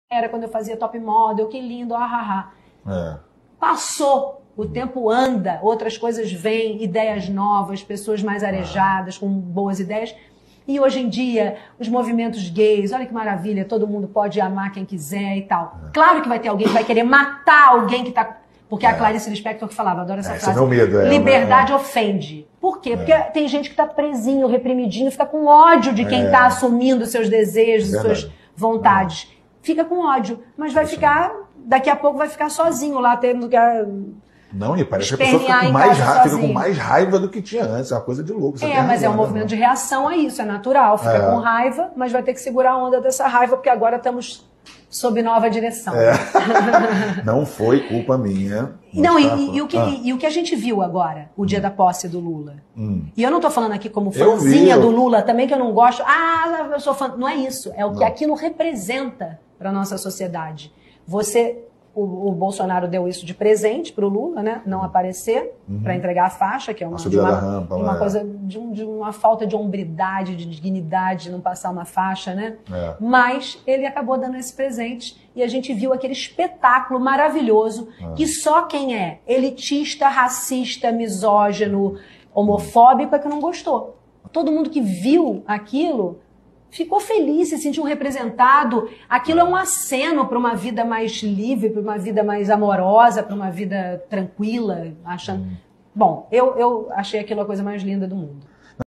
era quando eu fazia top model, que lindo, ah. Passou, o tempo anda, outras coisas vêm, ideias novas, pessoas mais arejadas, com boas ideias. E hoje em dia, os movimentos gays, olha que maravilha, todo mundo pode amar quem quiser e tal. Claro que vai ter alguém que vai querer matar alguém que tá... Porque a Clarice Lispector que falava, adoro essa frase. Esse é meu medo, liberdade ofende. Por quê? Porque tem gente que tá presinho, reprimidinho, fica com ódio de quem tá assumindo seus desejos, suas vontades. Fica com ódio, mas vai ficar, daqui a pouco vai ficar sozinho lá, tendo que... Não, e parece que a pessoa fica com mais raiva do que tinha antes, é uma coisa de louco. Mas é um movimento de reação a isso, é natural, fica com raiva, mas vai ter que segurar a onda dessa raiva, porque agora estamos sob nova direção. Não foi culpa minha. Não, e o que a gente viu agora, o dia da posse do Lula? E eu não tô falando aqui como fãzinha do Lula, também que eu não gosto, eu sou fã, não é isso, é o que aquilo representa para nossa sociedade. O Bolsonaro deu isso de presente para o Lula, né? Não aparecer para entregar a faixa, que é uma coisa de uma falta de hombridade, de dignidade, de não passar uma faixa, né? Mas ele acabou dando esse presente e a gente viu aquele espetáculo maravilhoso que só quem é elitista, racista, misógino, homofóbico é que não gostou. Todo mundo que viu aquilo ficou feliz, se sentiu representado. Aquilo é um aceno para uma vida mais livre, para uma vida mais amorosa, para uma vida tranquila. Bom, eu achei aquilo a coisa mais linda do mundo.